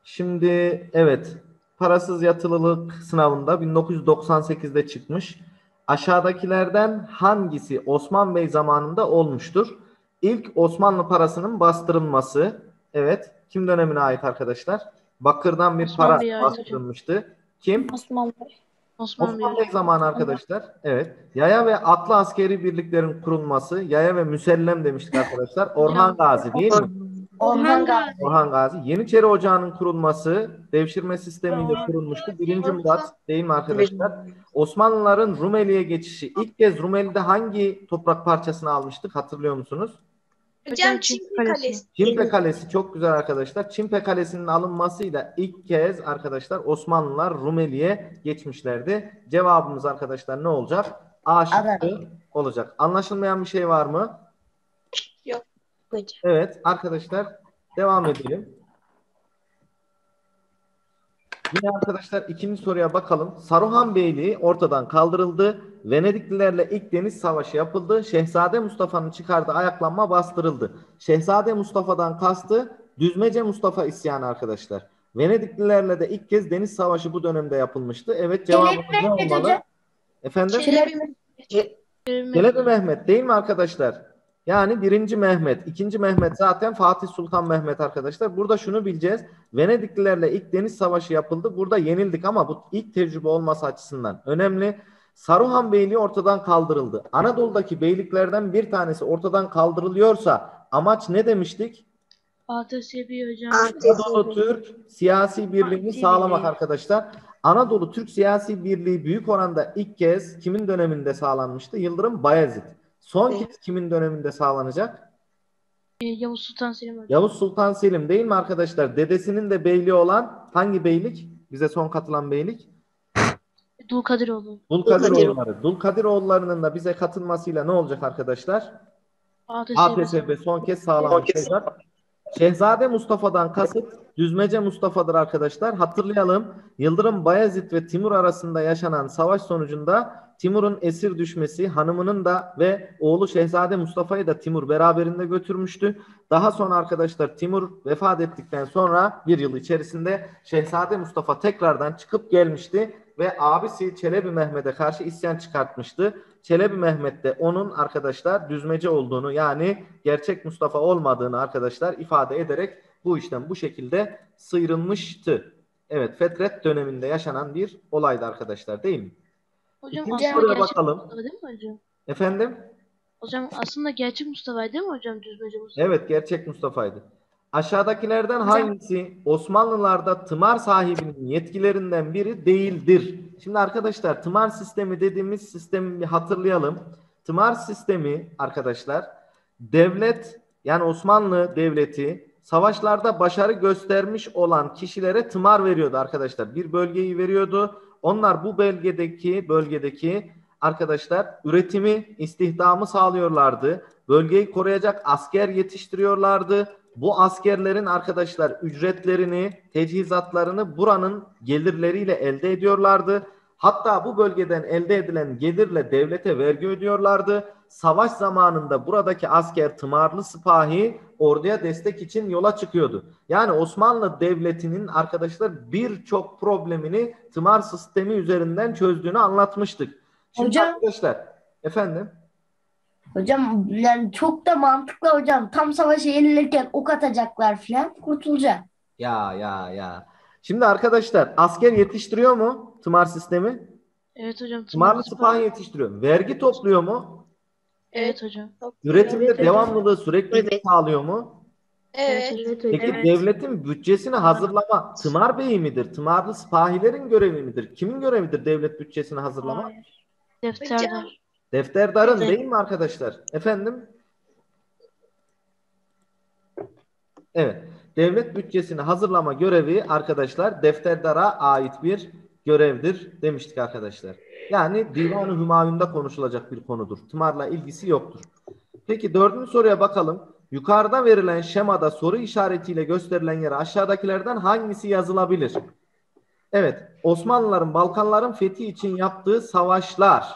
Şimdi evet, parasız yatılılık sınavında 1998'de çıkmış. Aşağıdakilerden hangisi Osman Bey zamanında olmuştur? İlk Osmanlı parasının bastırılması. Evet. Kim dönemine ait arkadaşlar? Bakırdan bir para Osman Bey'e ait hocam. bastırılmıştı. Kim? Osman Bey. Osman Bey Osman Bey hocam. zamanı arkadaşlar. Evet. Yaya ve atlı askeri birliklerin kurulması. Yaya ve müsellem demiştik arkadaşlar. Orhan Gazi değil mi? Orhan Gazi. Orhan Gazi. Yeniçeri Ocağı'nın kurulması devşirme sistemiyle kurulmuştu. Birinci Murat değil mi arkadaşlar? Osmanlıların Rumeli'ye geçişi. İlk kez Rumeli'de hangi toprak parçasını almıştık hatırlıyor musunuz? Hocam Çimpe Kalesi. Çimpe Kalesi çok güzel arkadaşlar. Çimpe Kalesi'nin alınmasıyla ilk kez arkadaşlar Osmanlılar Rumeli'ye geçmişlerdi. Cevabımız arkadaşlar ne olacak? A şıkkı olacak. Anlaşılmayan bir şey var mı? Yok hocam. Evet arkadaşlar devam edelim. Yine arkadaşlar ikinci soruya bakalım. Saruhan Beyliği ortadan kaldırıldı. Venediklilerle ilk deniz savaşı yapıldı. Şehzade Mustafa'nın çıkardığı ayaklanma bastırıldı. Şehzade Mustafa'dan kastı Düzmece Mustafa isyanı arkadaşlar. Venediklilerle de ilk kez deniz savaşı bu dönemde yapılmıştı. Evet cevabımız ne olmalı? Efendim? Çelebi Mehmet değil mi arkadaşlar? Yani 1. Mehmet, 2. Mehmet zaten Fatih Sultan Mehmet arkadaşlar. Burada şunu bileceğiz. Venediklilerle ilk deniz savaşı yapıldı. Burada yenildik ama bu ilk tecrübe olması açısından önemli. Saruhan Beyliği ortadan kaldırıldı. Anadolu'daki beyliklerden bir tanesi ortadan kaldırılıyorsa amaç ne demiştik? ATSB hocam. Anadolu Türk siyasi birliğini sağlamak arkadaşlar. Anadolu Türk siyasi birliği büyük oranda ilk kez kimin döneminde sağlanmıştı? Yıldırım Bayezid. Son kez kimin döneminde sağlanacak? Yavuz Sultan Selim hocam. Yavuz Sultan Selim değil mi arkadaşlar? Dedesinin de beyliği olan hangi beylik? Bize son katılan beylik? Dulkadiroğlu. Dulkadiroğulları. Dulkadiroğullarının da bize katılmasıyla ne olacak arkadaşlar? ATSB son kez sağlanacak. Şehzade Mustafa'dan kasıt Düzmece Mustafa'dır arkadaşlar. Hatırlayalım. Yıldırım Bayezid ve Timur arasında yaşanan savaş sonucunda Timur'un esir düşmesi, hanımının da ve oğlu Şehzade Mustafa'yı da Timur beraberinde götürmüştü. Daha sonra arkadaşlar Timur vefat ettikten sonra bir yıl içerisinde Şehzade Mustafa tekrardan çıkıp gelmişti ve abisi Çelebi Mehmet'e karşı isyan çıkartmıştı. Çelebi Mehmet de onun arkadaşlar düzmece olduğunu yani gerçek Mustafa olmadığını arkadaşlar ifade ederek bu işten bu şekilde sıyrılmıştı. Evet, Fetret döneminde yaşanan bir olaydı arkadaşlar değil mi? Hocam İkinci aslında soruya gerçek bakalım. Mustafa değil mi hocam? Efendim? Hocam aslında gerçek Mustafa değil mi hocam? Düzmece Mustafa. Evet, gerçek Mustafa'ydı. Aşağıdakilerden hangisi Osmanlılarda tımar sahibinin yetkilerinden biri değildir? Şimdi arkadaşlar tımar sistemi dediğimiz sistemi bir hatırlayalım. Tımar sistemi arkadaşlar devlet yani Osmanlı Devleti savaşlarda başarı göstermiş olan kişilere tımar veriyordu arkadaşlar. Bir bölgeyi veriyordu. Onlar bu bölgedeki arkadaşlar üretimi, istihdamı sağlıyorlardı. Bölgeyi koruyacak asker yetiştiriyorlardı. Bu askerlerin arkadaşlar ücretlerini, teçhizatlarını buranın gelirleriyle elde ediyorlardı. Hatta bu bölgeden elde edilen gelirle devlete vergi ödüyorlardı. Savaş zamanında buradaki asker tımarlı sipahi orduya destek için yola çıkıyordu. Yani Osmanlı Devleti'nin arkadaşlar birçok problemini tımar sistemi üzerinden çözdüğünü anlatmıştık. Şimdi Hocam, arkadaşlar efendim. hocam yani çok da mantıklı hocam. Tam savaşa yenilirken ok atacaklar falan kurtulacak. Ya. Şimdi arkadaşlar asker yetiştiriyor mu tımar sistemi? Evet hocam. Tımarlı sipahi yetiştiriyor. Vergi topluyor mu? Evet hocam. Üretimde devamlılığı sürekli sağlıyor mu? Evet. Peki devletin bütçesini hazırlama tımar beyi midir? Tımarlı sipahilerin görevi midir? Kimin görevidir devlet bütçesini hazırlama? Defterdar. Defterdarın değil mi arkadaşlar? Efendim? Evet. Devlet bütçesini hazırlama görevi arkadaşlar defterdara ait bir görevdir demiştik arkadaşlar. Yani Divan-ı Hümayun'da konuşulacak bir konudur. Tımarla ilgisi yoktur. Peki dördüncü soruya bakalım. Yukarıda verilen şemada soru işaretiyle gösterilen yere aşağıdakilerden hangisi yazılabilir? Evet. Osmanlıların Balkanların fethi için yaptığı savaşlar.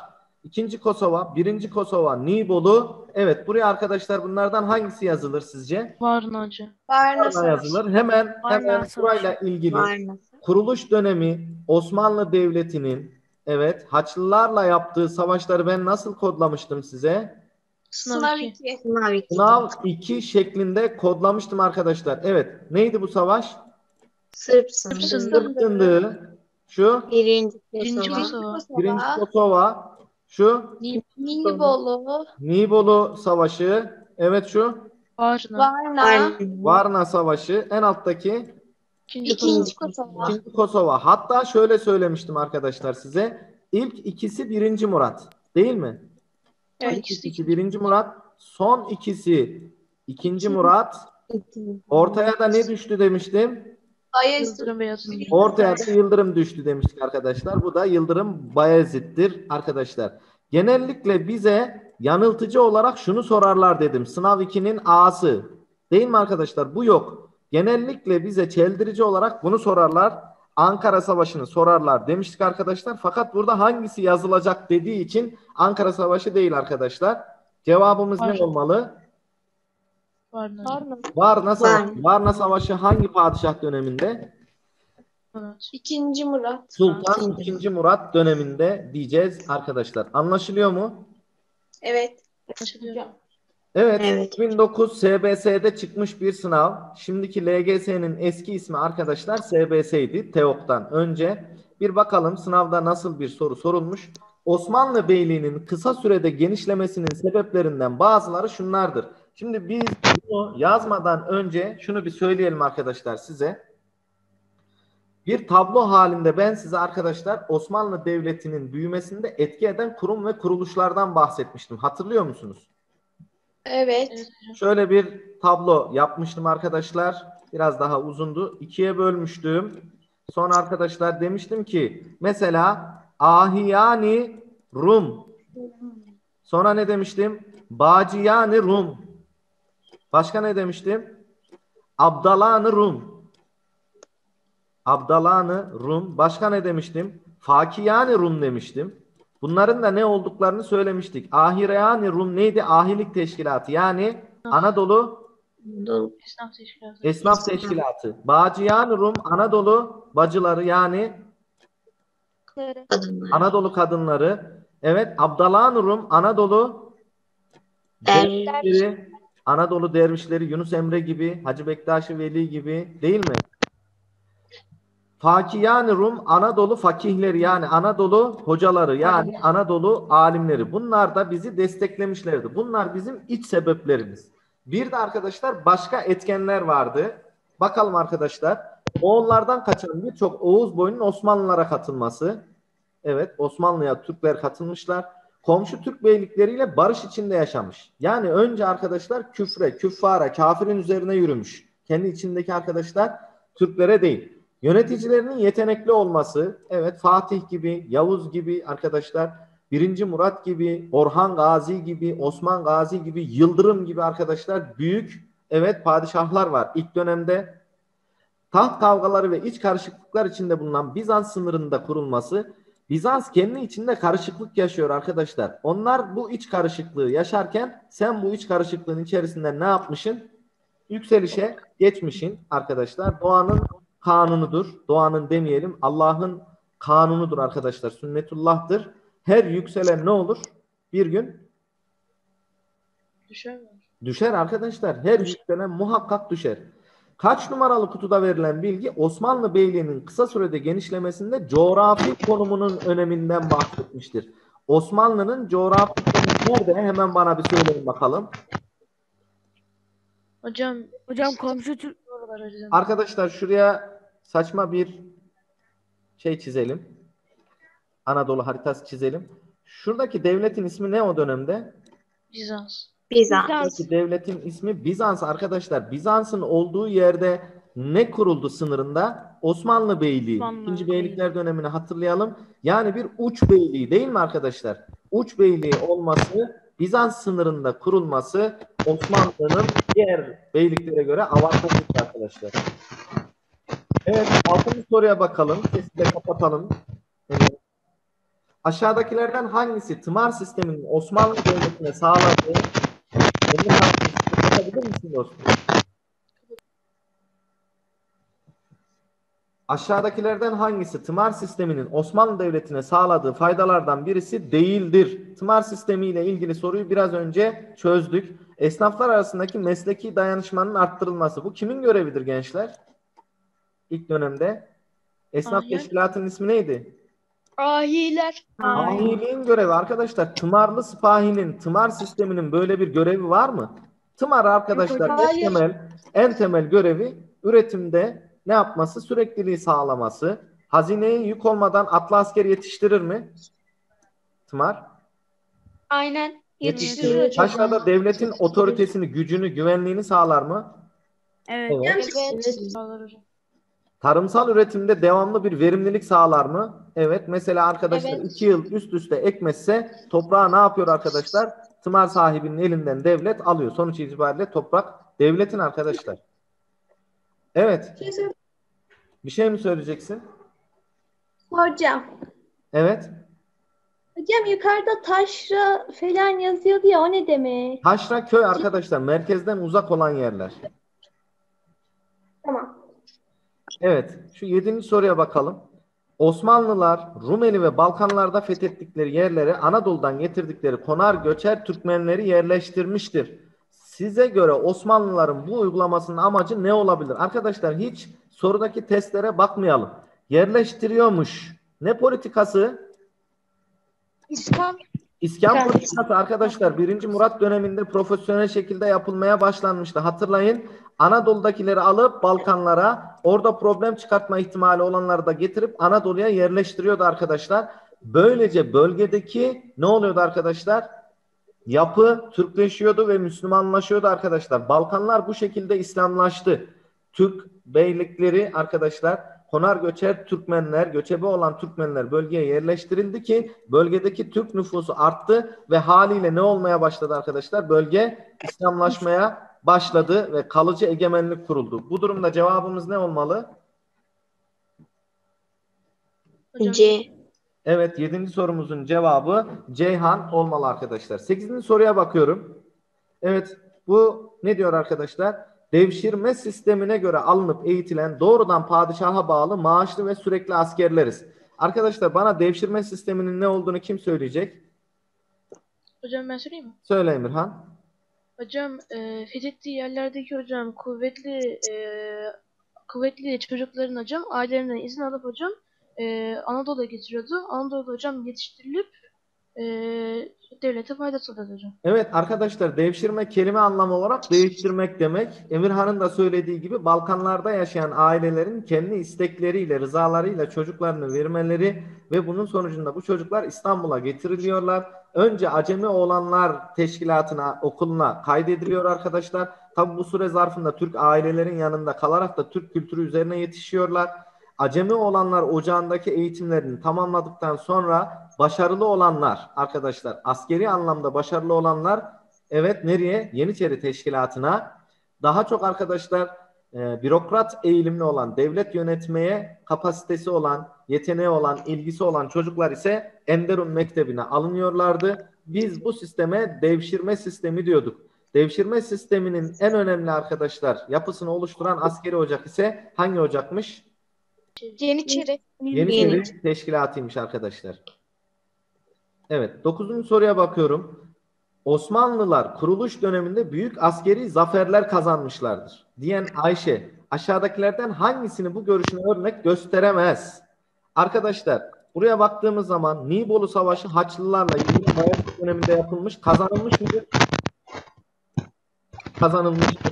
İkinci Kosova, birinci Kosova, Nibolu. Evet, buraya arkadaşlar bunlardan hangisi yazılır sizce? Varna hocam. Varna Varna Savaşı. yazılır. Hemen Varna burayla Savaşı. ilgili Varna. kuruluş dönemi Osmanlı Devleti'nin evet Haçlılarla yaptığı savaşları ben nasıl kodlamıştım size? Sınav 2. Sınav 2. Sınav 2 şeklinde kodlamıştım arkadaşlar. Evet. Neydi bu savaş? Sırp Sınırı. sınırı. Sırp Fındığı. Şu Birinci Birinci Kosova. Kosova. birinci Kosova. Şu Nibolu. Nibolu Savaşı. Evet şu Varna. Varna. Varna Savaşı. En alttaki İkinci Kosova. ikinci Kosova. Hatta şöyle söylemiştim arkadaşlar size. İlk ikisi birinci Murat. Değil mi? Evet. İlk ikisi birinci Murat. Son ikisi ikinci Murat. Ortaya da ne düştü demiştim? Yıldırım Beyazıt. Ortaya da Yıldırım düştü demiştik arkadaşlar. Bu da Yıldırım Bayezid'dir arkadaşlar. Genellikle bize yanıltıcı olarak şunu sorarlar dedim. Sınav 2'nin A'sı. Değil mi arkadaşlar? Bu yok. Genellikle bize çeldirici olarak bunu sorarlar. Ankara Savaşı'nı sorarlar demiştik arkadaşlar. Fakat burada hangisi yazılacak dediği için Ankara Savaşı değil arkadaşlar. Cevabımız ne Var. olmalı? Varna. Varna Savaşı. Varna Savaşı hangi padişah döneminde? Murat. İkinci Murat. Sultan II. Murat döneminde diyeceğiz arkadaşlar. Anlaşılıyor mu? Evet. Anlaşılıyor. Evet, Evet. 2009 SBS'de çıkmış bir sınav. Şimdiki LGS'nin eski ismi arkadaşlar SBS'ydi. TEOK'tan önce. Bir bakalım sınavda nasıl bir soru sorulmuş. Osmanlı Beyliği'nin kısa sürede genişlemesinin sebeplerinden bazıları şunlardır. Şimdi biz bunu yazmadan önce şunu bir söyleyelim arkadaşlar size. Bir tablo halinde ben size arkadaşlar Osmanlı Devleti'nin büyümesinde etki eden kurum ve kuruluşlardan bahsetmiştim. Hatırlıyor musunuz? Evet. Evet hocam. Şöyle bir tablo yapmıştım arkadaşlar. Biraz daha uzundu. İkiye bölmüştüm. Sonra arkadaşlar demiştim ki mesela Ahiyani Rum. Sonra ne demiştim? Baciyani Rum. Başka ne demiştim? Abdalanı Rum. Abdalanı Rum. Başka ne demiştim? Fakiyani Rum demiştim. Bunların da ne olduklarını söylemiştik. Ahireyani Rum neydi? Ahilik teşkilatı. Yani Anadolu Esnaf teşkilatı. Esnaf Teşkilatı. Bacıyani Rum Anadolu bacıları yani Kadınlar. Anadolu kadınları. Evet, Abdalan Rum Anadolu dervişleri, Anadolu dervişleri Yunus Emre gibi, Hacı Bektaş-ı Veli gibi değil mi? Fakiyani Rum Anadolu fakihleri yani Anadolu hocaları yani Anadolu alimleri. Bunlar da bizi desteklemişlerdi. Bunlar bizim iç sebeplerimiz. Bir de arkadaşlar başka etkenler vardı. Bakalım arkadaşlar. Oğullardan kaçan birçok Oğuz boyunun Osmanlılara katılması. Evet, Osmanlı'ya Türkler katılmışlar. Komşu Türk beylikleriyle barış içinde yaşamış. Yani önce arkadaşlar küfre, küffara, kafirin üzerine yürümüş. Kendi içindeki arkadaşlar Türklere değil. Yöneticilerinin yetenekli olması, evet Fatih gibi, Yavuz gibi arkadaşlar, 1. Murat gibi, Orhan Gazi gibi, Osman Gazi gibi, Yıldırım gibi arkadaşlar büyük evet padişahlar var. İlk dönemde taht kavgaları ve iç karışıklıklar içinde bulunan Bizans sınırında kurulması, Bizans kendi içinde karışıklık yaşıyor arkadaşlar. Onlar bu iç karışıklığı yaşarken sen bu iç karışıklığın içerisinde ne yapmışsın? Yükselişe geçmişsin arkadaşlar. Doğanın kanunudur. Doğanın demeyelim. Allah'ın kanunudur arkadaşlar. Sünnetullah'tır. Her yükselen ne olur? Bir gün Düşer mi? düşer arkadaşlar. Her yükselen muhakkak düşer. Kaç numaralı kutuda verilen bilgi Osmanlı Beyliği'nin kısa sürede genişlemesinde coğrafi konumunun öneminden bahsetmiştir. Osmanlı'nın coğrafi konumu nerede? Hemen bana bir söyleyin bakalım. Hocam Komşu Türk oralar hocam. Arkadaşlar şuraya saçma bir şey çizelim. Anadolu haritası çizelim. Şuradaki devletin ismi ne o dönemde? Bizans. Bizans. Şuradaki devletin ismi Bizans arkadaşlar. Bizans'ın olduğu yerde ne kuruldu sınırında? Osmanlı Beyliği. Osmanlı İkinci Beyliği. beylikler dönemini hatırlayalım. Yani bir uç beyliği değil mi arkadaşlar? Uç beyliği olması, Bizans sınırında kurulması Osmanlı'nın diğer beyliklere göre avantajlı arkadaşlar. Evet, 6. soruya bakalım. Sesi de kapatalım. Evet. Aşağıdakilerden hangisi tımar sisteminin Osmanlı Devleti'ne sağladığı Bakabilir misin dostum? Aşağıdakilerden hangisi tımar sisteminin Osmanlı Devleti'ne sağladığı faydalardan birisi değildir? Tımar sistemi ile ilgili soruyu biraz önce çözdük. Esnaflar arasındaki mesleki dayanışmanın arttırılması. Bu kimin görevidir gençler? İlk dönemde. Esnaf Hayır. teşkilatının ismi neydi? Ahiler. Ahiliğin görevi arkadaşlar. Tımarlı sipahinin, tımar sisteminin böyle bir görevi var mı? Tımar arkadaşlar Hayır. en temel görevi üretimde ne yapması? Sürekliliği sağlaması. Hazineye yük olmadan atlı asker yetiştirir mi? Tımar. Aynen. Yetiştirir. Yetiştiriyor. Taşrada devletin otoritesini, gücünü, güvenliğini sağlar mı? Evet. Evet. Evet. Sağlar hocam. Tarımsal üretimde devamlı bir verimlilik sağlar mı? Evet. Mesela arkadaşlar Evet. 2 yıl üst üste ekmezse toprağı ne yapıyor arkadaşlar? Tımar sahibinin elinden devlet alıyor. Sonuç itibariyle toprak devletin arkadaşlar. Evet. Bir şey mi söyleyeceksin? Hocam. Evet. Hocam yukarıda taşra falan yazıyordu ya, o ne demek? Taşra köy arkadaşlar. Merkezden uzak olan yerler. Tamam. Evet. Şu 7. soruya bakalım. Osmanlılar Rumeli ve Balkanlarda fethettikleri yerlere Anadolu'dan getirdikleri konar göçer Türkmenleri yerleştirmiştir. Size göre Osmanlıların bu uygulamasının amacı ne olabilir? Arkadaşlar hiç sorudaki testlere bakmayalım. Yerleştiriyormuş. Ne politikası? İskan. İskan politikası arkadaşlar 1. Murat döneminde profesyonel şekilde yapılmaya başlanmıştı. Hatırlayın, Anadolu'dakileri alıp Balkanlara, orada problem çıkartma ihtimali olanları da getirip Anadolu'ya yerleştiriyordu arkadaşlar. Böylece bölgedeki ne oluyordu arkadaşlar? Yapı Türkleşiyordu ve Müslümanlaşıyordu arkadaşlar. Balkanlar bu şekilde İslamlaştı. Türk beylikleri arkadaşlar, konar göçer Türkmenler, göçebe olan Türkmenler bölgeye yerleştirildi ki bölgedeki Türk nüfusu arttı ve haliyle ne olmaya başladı arkadaşlar? Bölge İslamlaşmaya başladı ve kalıcı egemenlik kuruldu. Bu durumda cevabımız ne olmalı? Hocam. C. Evet, 7. sorumuzun cevabı Ceyhan olmalı arkadaşlar. 8. soruya bakıyorum. Evet, bu ne diyor arkadaşlar? Devşirme sistemine göre alınıp eğitilen doğrudan padişaha bağlı maaşlı ve sürekli askerleriz. Arkadaşlar bana devşirme sisteminin ne olduğunu kim söyleyecek? Hocam ben söyleyeyim mi? Söyle Emirhan. Hocam fethettiği yerlerdeki hocam kuvvetli çocukların hocam ailelerinden izin alıp hocam Anadolu'ya getiriyordu. Anadolu'da hocam yetiştirilip e, devlete fayda sağladı hocam. Evet arkadaşlar, devşirme kelime anlamı olarak değiştirmek demek. Emirhan'ın da söylediği gibi Balkanlarda yaşayan ailelerin kendi istekleriyle, rızalarıyla çocuklarını vermeleri ve bunun sonucunda bu çocuklar İstanbul'a getiriliyorlar. Önce Acemi Oğlanlar Teşkilatı'na, okuluna kaydediliyor arkadaşlar. Tabi bu süre zarfında Türk ailelerin yanında kalarak da Türk kültürü üzerine yetişiyorlar. Acemi Oğlanlar Ocağı'ndaki eğitimlerini tamamladıktan sonra başarılı olanlar arkadaşlar, askeri anlamda başarılı olanlar, evet nereye? Yeniçeri Teşkilatı'na, daha çok arkadaşlar bürokrat eğilimli olan, devlet yönetmeye kapasitesi olan, yeteneği olan, ilgisi olan çocuklar ise Enderun Mektebi'ne alınıyorlardı. Biz bu sisteme devşirme sistemi diyorduk. Devşirme sisteminin en önemli arkadaşlar yapısını askeri ocak ise hangi ocakmış? Yeniçeri. Yeniçeri Teşkilatı'ymış arkadaşlar. Evet, 9. soruya bakıyorum. Osmanlılar kuruluş döneminde büyük askeri zaferler kazanmışlardır diyen Ayşe aşağıdakilerden hangisini bu görüşüne örnek gösteremez? Arkadaşlar buraya baktığımız zaman Nibolu Savaşı Haçlılarla Yıldırım Bayezid döneminde yapılmış, kazanılmış mıdır? Kazanılmıştır.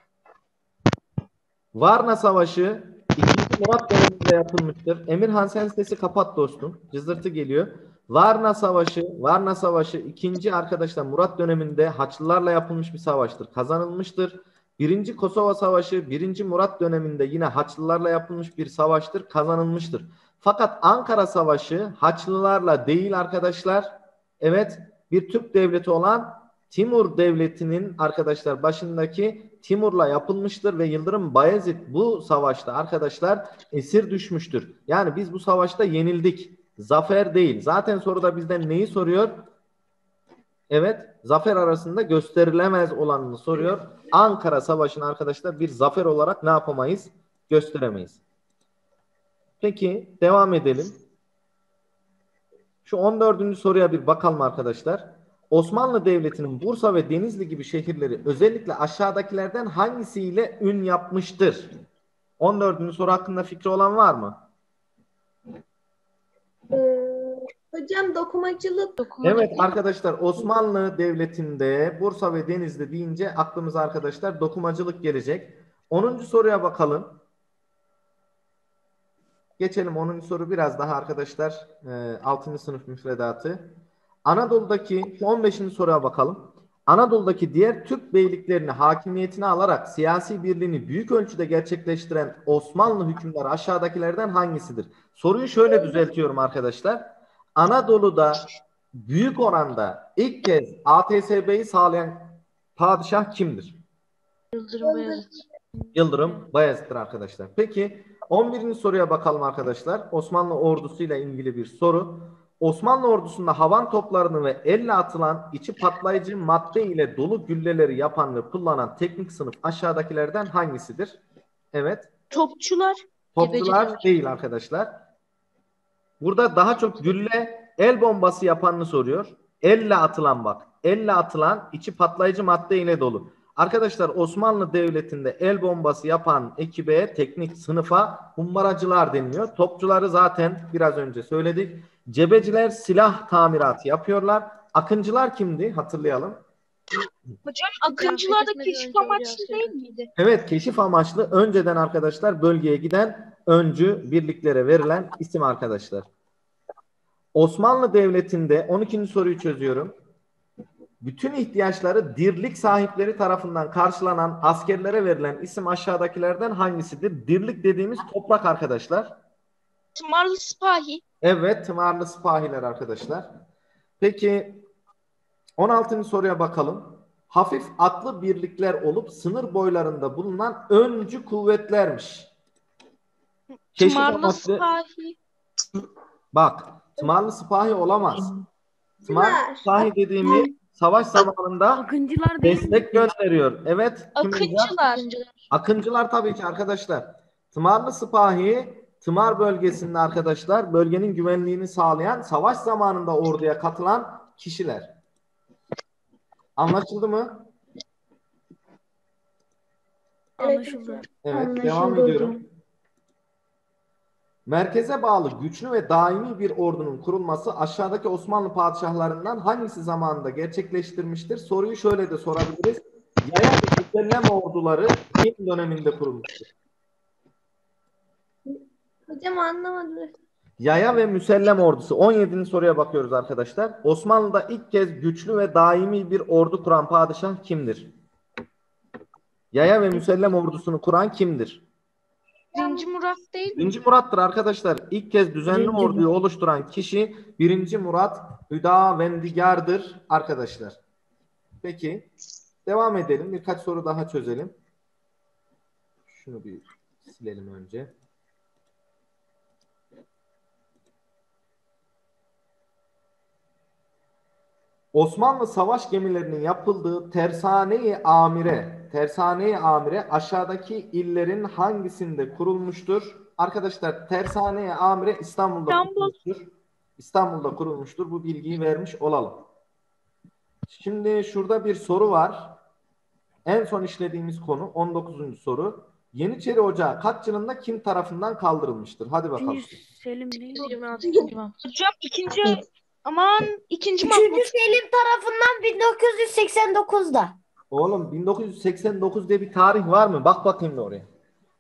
Varna Savaşı 2. Murat döneminde yapılmıştır. Emirhan sen sesi kapat dostum. Cızırtı geliyor. Varna Savaşı 2. arkadaşlar Murat döneminde Haçlılarla yapılmış bir savaştır. Kazanılmıştır. 1. Kosova Savaşı 1. Murat döneminde yine Haçlılarla yapılmış bir savaştır. Kazanılmıştır. Fakat Ankara Savaşı Haçlılarla değil arkadaşlar. Evet, bir Türk devleti olan Timur Devleti'nin arkadaşlar başındaki Timur'la yapılmıştır ve Yıldırım Bayezid bu savaşta arkadaşlar esir düşmüştür. Yani biz bu savaşta yenildik. Zafer değil. Zaten soruda bizden neyi soruyor? Evet, zafer arasında gösterilemez olanını soruyor. Ankara Savaşı'nı arkadaşlar bir zafer olarak ne yapamayız? Gösteremeyiz. Peki, devam edelim. Şu 14. soruya bir bakalım arkadaşlar. Osmanlı Devleti'nin Bursa ve Denizli gibi şehirleri özellikle aşağıdakilerden hangisiyle ün yapmıştır? 14. soru hakkında fikri olan var mı? Hocam dokumacılık. Evet arkadaşlar, Osmanlı Devleti'nde Bursa ve Denizli deyince aklımıza arkadaşlar dokumacılık gelecek. 10. soruya bakalım. Geçelim 10. soru biraz daha arkadaşlar 6. sınıf müfredatı. Anadolu'daki 15. soruya bakalım. Anadolu'daki diğer Türk beyliklerini hakimiyetine alarak siyasi birliğini büyük ölçüde gerçekleştiren Osmanlı hükümdarı aşağıdakilerden hangisidir? Soruyu şöyle düzeltiyorum arkadaşlar. Anadolu'da büyük oranda ilk kez ATSB'yi sağlayan padişah kimdir? Yıldırım Beyazıt. Yıldırım Bayezid'dir arkadaşlar. Peki 11. soruya bakalım arkadaşlar. Osmanlı ordusuyla ilgili bir soru. Osmanlı ordusunda havan toplarını ve elle atılan içi patlayıcı madde ile dolu gülleleri yapan ve kullanan teknik sınıf aşağıdakilerden hangisidir? Evet. Topçular. Topçular Cebeciler. değil arkadaşlar. Burada daha çok gülle el bombası yapanını soruyor. Elle atılan bak. Elle atılan içi patlayıcı madde ile dolu. Arkadaşlar Osmanlı Devleti'nde el bombası yapan ekibe, teknik sınıfa humbaracılar deniliyor. Topçuları zaten biraz önce söyledik. Cebeciler silah tamiratı yapıyorlar. Akıncılar kimdi? Hatırlayalım. Hocam akıncılar da fethetmeden keşif önce amaçlı oraya değil askerler. miydi? Evet, keşif amaçlı önceden arkadaşlar bölgeye giden öncü birliklere verilen isim arkadaşlar. Osmanlı Devleti'nde 12. soruyu çözüyorum. Bütün ihtiyaçları dirlik sahipleri tarafından karşılanan askerlere verilen isim aşağıdakilerden hangisidir? Dirlik dediğimiz toprak arkadaşlar. Tımarlı sipahi. Evet, tımarlı sipahiler arkadaşlar. Peki 16. soruya bakalım. Hafif atlı birlikler olup sınır boylarında bulunan öncü kuvvetlermiş. Keşif Tımarlı amaçlı. sipahi. Bak, tımarlı sipahi olamaz. Tımarlı Tımar. sipahi dediğimiz savaş zamanında Akıncılar değil mi? destek gönderiyor. Evet. kim olacak? Akıncılar. Akıncılar. Akıncılar tabii ki arkadaşlar. Tımarlı sipahi, Tımar bölgesinde arkadaşlar bölgenin güvenliğini sağlayan, savaş zamanında orduya katılan kişiler. Anlaşıldı mı? Anlaşıldı. Evet, devam ediyorum. Merkeze bağlı güçlü ve daimi bir ordunun kurulması aşağıdaki Osmanlı padişahlarından hangisi zamanında gerçekleştirmiştir? Soruyu şöyle de sorabiliriz. Yaya ve müsellem orduları kim döneminde kurulmuştur? Hocam anlamadım. Yaya ve müsellem ordusu. 17. soruya bakıyoruz arkadaşlar. Osmanlı'da ilk kez güçlü ve daimi bir ordu kuran padişah kimdir? Yaya ve müsellem ordusunu kuran kimdir? 1. Murat değil mi? 1. Murat'tır arkadaşlar. İlk kez düzenli Birinci orduyu oluşturan kişi 1. Murat Hüdavendigar'dır arkadaşlar. Peki devam edelim. Birkaç soru daha çözelim. Şunu bir silelim önce. Osmanlı savaş gemilerinin yapıldığı Tersane-i Amire aşağıdaki illerin hangisinde kurulmuştur? Arkadaşlar Tersane-i Amire İstanbul'da İstanbul. kurulmuştur. İstanbul'da kurulmuştur. Bu bilgiyi vermiş olalım. Şimdi şurada bir soru var. En son işlediğimiz konu 19. soru. Yeniçeri Ocağı kaç yılında kim tarafından kaldırılmıştır? Hadi bakalım. Üçüncü Selim değil mi? 26. İmam. Hocam ikinci Üçüncü Mahmut. Selim tarafından 1989'da. Oğlum 1989 diye bir tarih var mı? Bak bakayım da oraya.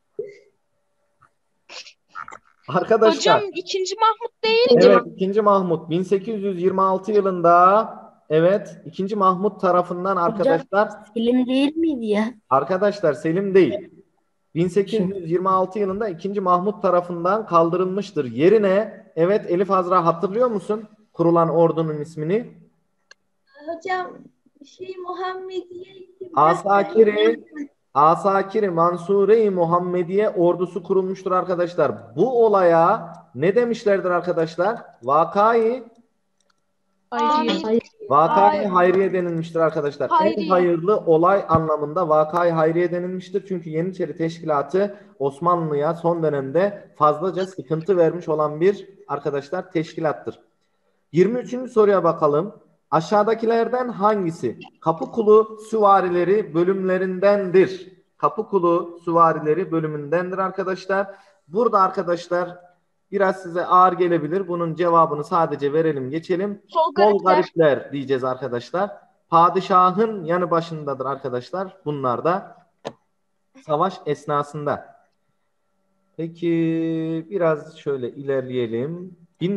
Arkadaşlar. Hocam ikinci Mahmut değil. Evet, 2. Mahmut 1826 yılında evet 2. Mahmut tarafından arkadaşlar Selim değil miydi ya? arkadaşlar Selim değil. 1826 yılında 2. Mahmut tarafından kaldırılmıştır. Yerine evet Elif Azra hatırlıyor musun kurulan ordunun ismini? Hocam Muhammediye. Asakiri Asakir-i Mansure-i Muhammediye ordusu kurulmuştur arkadaşlar. Bu olaya ne demişlerdir arkadaşlar? Vakayı Hayriye. Vakayı hayriye denilmiştir arkadaşlar. En Hayriye. hayırlı olay anlamında vakayı hayriye denilmiştir. Çünkü Yeniçeri Teşkilatı Osmanlı'ya son dönemde fazlaca sıkıntı vermiş olan bir arkadaşlar teşkilattır. 23. soruya bakalım. Aşağıdakilerden hangisi Kapıkulu süvarileri bölümlerindendir? Kapıkulu süvarileri bölümündendir arkadaşlar. Burada arkadaşlar biraz size ağır gelebilir. Bunun cevabını sadece verelim geçelim. Sol Sol garipler. garipler diyeceğiz arkadaşlar. Padişahın yanı başındadır arkadaşlar. Bunlar da savaş esnasında. Peki biraz şöyle ilerleyelim.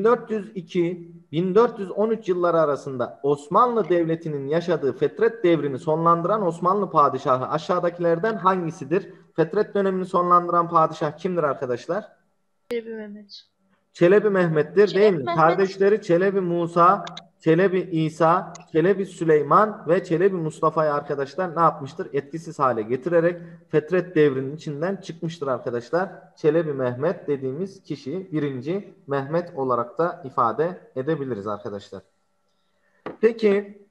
1402-1413 yılları arasında Osmanlı Devleti'nin yaşadığı fetret devrini sonlandıran Osmanlı padişahı aşağıdakilerden hangisidir? Fetret dönemini sonlandıran padişah kimdir arkadaşlar? Çelebi Mehmet. Çelebi Mehmet'tir değil mi? Mehmet. Kardeşleri Çelebi Musa, Çelebi İsa, Çelebi Süleyman ve Çelebi Mustafa'yı arkadaşlar ne yapmıştır? Etkisiz hale getirerek Fetret devrinin içinden çıkmıştır arkadaşlar. Çelebi Mehmet dediğimiz kişi 1. Mehmet olarak da ifade edebiliriz arkadaşlar. Peki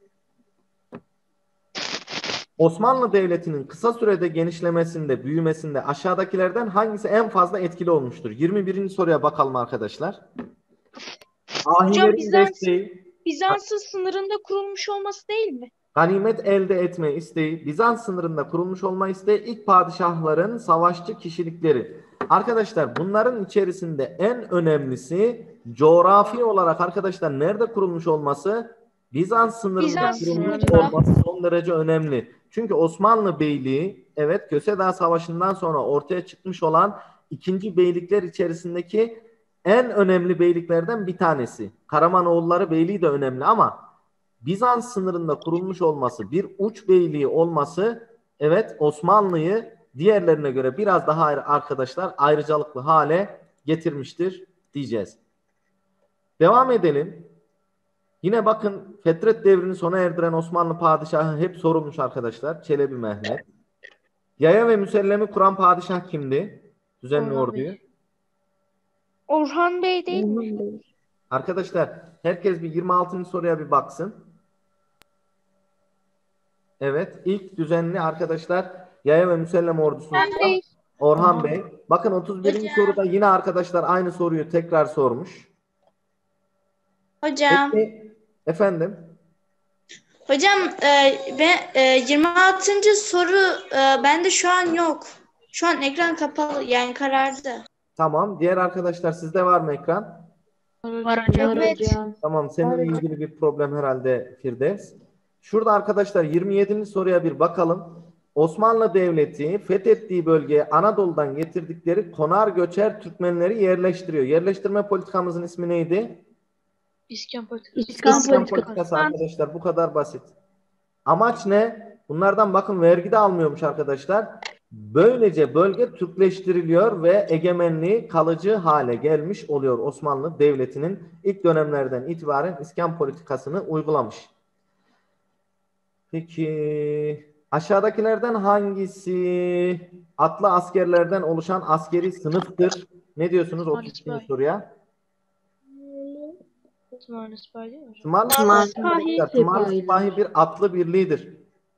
Osmanlı Devleti'nin kısa sürede genişlemesinde, büyümesinde aşağıdakilerden hangisi en fazla etkili olmuştur? 21. soruya bakalım arkadaşlar. Ahilerin desteği, Bizans'ın sınırında kurulmuş olması değil mi? ganimet elde etme isteği, Bizans sınırında kurulmuş olma isteği, ilk padişahların savaşçı kişilikleri. Arkadaşlar bunların içerisinde en önemlisi coğrafi olarak arkadaşlar nerede kurulmuş olması? Bizans sınırında Bizans kurulmuş sınırında. olması son derece önemli. Çünkü Osmanlı Beyliği evet Köseda Savaşı'ndan sonra ortaya çıkmış olan ikinci beylikler içerisindeki en önemli beyliklerden bir tanesi. Karamanoğulları Beyliği de önemli ama Bizans sınırında kurulmuş olması, bir uç beyliği olması evet Osmanlı'yı diğerlerine göre biraz daha arkadaşlar ayrıcalıklı hale getirmiştir diyeceğiz. Devam edelim. Yine bakın Fetret devrini sona erdiren Osmanlı padişahı hep sorulmuş arkadaşlar. Çelebi Mehmet. Yaya ve Müsellemi kuran padişah kimdi? Düzenli Orhan orduyu. Bey. Orhan Bey değil mi? Arkadaşlar herkes bir 26. soruya bir baksın. Evet ilk düzenli arkadaşlar Yaya ve Müsellem ordusunu Orhan Bey. Orhan Bey. Bakın 31. soruda yine arkadaşlar aynı soruyu tekrar sormuş. Hocam, Peki, efendim. hocam ben 26. soru bende şu an yok. Şu an ekran kapalı yani karardı. Tamam. Diğer arkadaşlar sizde var mı ekran? Var hocam. Evet. Tamam. Seninle ilgili bir problem herhalde Firdevs. Şurada arkadaşlar 27. soruya bir bakalım. Osmanlı Devleti fethettiği bölgeye Anadolu'dan getirdikleri konar göçer Türkmenleri yerleştiriyor. Yerleştirme politikamızın ismi neydi? İskan politikası. İskan politikası arkadaşlar. Bu kadar basit. Amaç ne? Bunlardan bakın vergi de almıyormuş arkadaşlar. Böylece bölge Türkleştiriliyor ve egemenliği kalıcı hale gelmiş oluyor. Osmanlı Devleti'nin ilk dönemlerden itibaren iskan politikasını uygulamış. Peki aşağıdakilerden hangisi atlı askerlerden oluşan askeri sınıftır? Ne diyorsunuz 32. soruya? Tımarlı Sipahi değil mi hocam? Tımarlı Sipahi. Sipahi bir atlı birliğidir.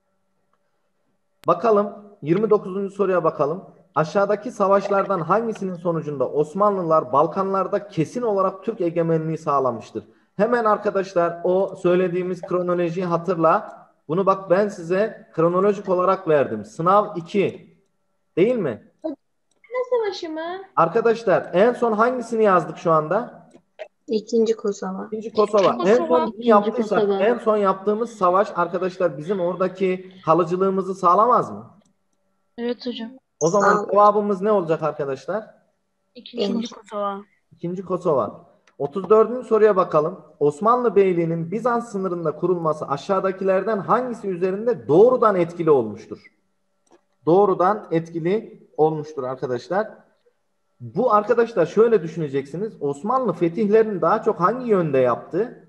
Bakalım 29. soruya bakalım. Aşağıdaki savaşlardan hangisinin sonucunda Osmanlılar Balkanlarda kesin olarak Türk egemenliği sağlamıştır? Hemen arkadaşlar o söylediğimiz kronolojiyi hatırla. Bunu bak ben size kronolojik olarak verdim. Sınav 2. Değil mi? Ne savaşı mı? Arkadaşlar en son hangisini yazdık şu anda? İkinci Kosova. İkinci Kosova. En son Kosova. neyi yaptıysak Kosova. en son yaptığımız savaş arkadaşlar bizim oradaki kalıcılığımızı sağlamaz mı? Evet hocam. O zaman Sağ- cevabımız ne olacak arkadaşlar? İkinci Kosova. İkinci Kosova. 34. soruya bakalım. Osmanlı Beyliği'nin Bizans sınırında kurulması aşağıdakilerden hangisi üzerinde doğrudan etkili olmuştur? Doğrudan etkili olmuştur arkadaşlar. Bu arkadaşlar şöyle düşüneceksiniz. Osmanlı fetihlerini daha çok hangi yönde yaptı?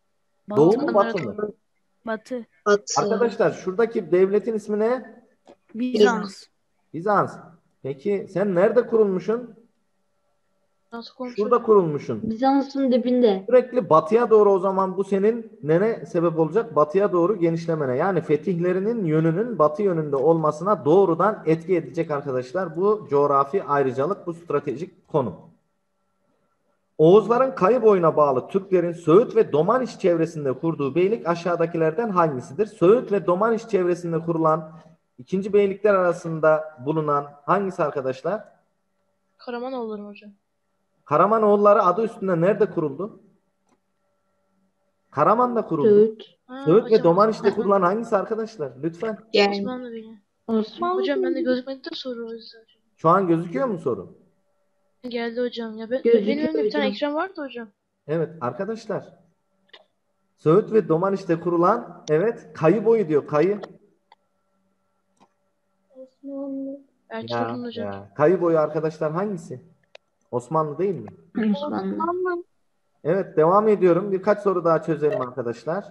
Doğu mu batı mı? Batı. Batı. Arkadaşlar şuradaki devletin ismi ne? Bizans. Bizans. Peki sen nerede kurulmuşsun? Nasıl komşu? Şurada kurulmuşsun. Bizans'ın dibinde. Sürekli batıya doğru, o zaman bu senin nene sebep olacak? Batıya doğru genişlemene. Yani fetihlerinin yönünün batı yönünde olmasına doğrudan etki edecek arkadaşlar. Bu coğrafi ayrıcalık, bu stratejik konum. Oğuzların Kayıboyu'na bağlı Türklerin Söğüt ve Domaniç çevresinde kurduğu beylik aşağıdakilerden hangisidir? Söğüt ve Domaniç çevresinde kurulan ikinci beylikler arasında bulunan hangisi arkadaşlar? Karamanoğulları mı hocam? Karamanoğulları adı üstünde nerede kuruldu? Karaman'da kuruldu. Söğüt. Ha, Söğüt ve hocam, Domaniç'te kurulan hangisi arkadaşlar? Lütfen. Yani Osmanlı beni. Osmanlı. Hocam bende gözükmedi de soru o yüzden. Şu an gözüküyor mu soru? Geldi hocam ya. Gözüküyor Benim önümde bir tane hocam. ekran vardı hocam. Evet arkadaşlar. Söğüt ve Domaniç'te kurulan, evet, Kayıboyu diyor. Kayı. Osmanlı. Ertuğrul hocam. Kayıboyu arkadaşlar hangisi? Osmanlı değil mi? Osmanlı. Evet, devam ediyorum. Birkaç soru daha çözelim arkadaşlar.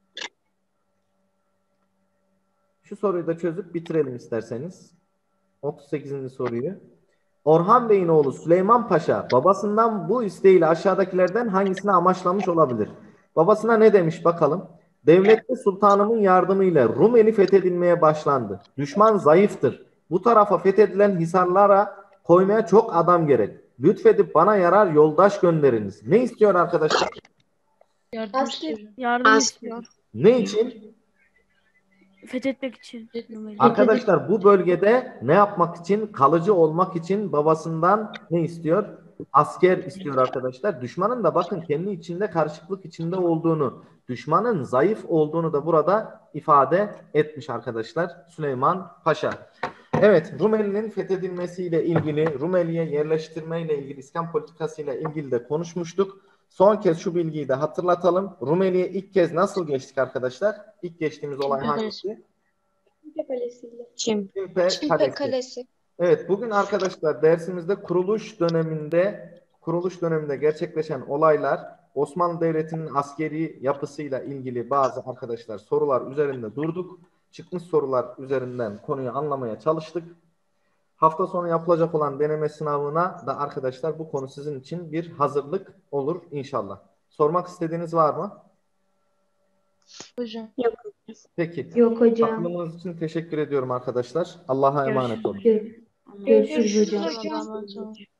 Şu soruyu da çözüp bitirelim isterseniz. 38. soruyu. Orhan Bey'in oğlu Süleyman Paşa babasından bu isteğiyle aşağıdakilerden hangisini amaçlamış olabilir? Babasına ne demiş bakalım? Devletli sultanımın yardımıyla Rumeli fethedilmeye başlandı. Düşman zayıftır. Bu tarafa fethedilen hisarlara koymaya çok adam gerek. Lütfedip bana yarar yoldaş gönderiniz. Ne istiyor arkadaşlar? Yardım Asker. istiyorum. Yardım As- istiyor. Ne için? Fethetmek için. Arkadaşlar bu bölgede ne yapmak için? Kalıcı olmak için babasından ne istiyor? Asker istiyor arkadaşlar. Düşmanın da bakın kendi içinde karışıklık içinde olduğunu, düşmanın zayıf olduğunu da burada ifade etmiş arkadaşlar Süleyman Paşa. Evet, Rumeli'nin fethedilmesiyle ilgili, Rumeli'ye yerleştirmeyle ilgili, İskan politikasıyla ilgili de konuşmuştuk. Son kez şu bilgiyi de hatırlatalım. Rumeli'ye ilk kez nasıl geçtik arkadaşlar? İlk geçtiğimiz olay Çimpe hangisi? Çimpe Kalesi'yle. Çim. Çimpe Çimpe Kalesi. Kalesi. Evet, bugün arkadaşlar dersimizde kuruluş döneminde gerçekleşen olaylar, Osmanlı Devleti'nin askeri yapısıyla ilgili bazı arkadaşlar sorular üzerinde durduk. Çıkmış sorular üzerinden konuyu anlamaya çalıştık. Hafta sonu yapılacak olan deneme sınavına da arkadaşlar bu konu sizin için bir hazırlık olur inşallah. Sormak istediğiniz var mı? Hocam. Peki. Yok hocam. Aklınız için teşekkür ediyorum arkadaşlar. Allah'a emanet olun. Görüşürüz hocam. Allah'a emanet olun.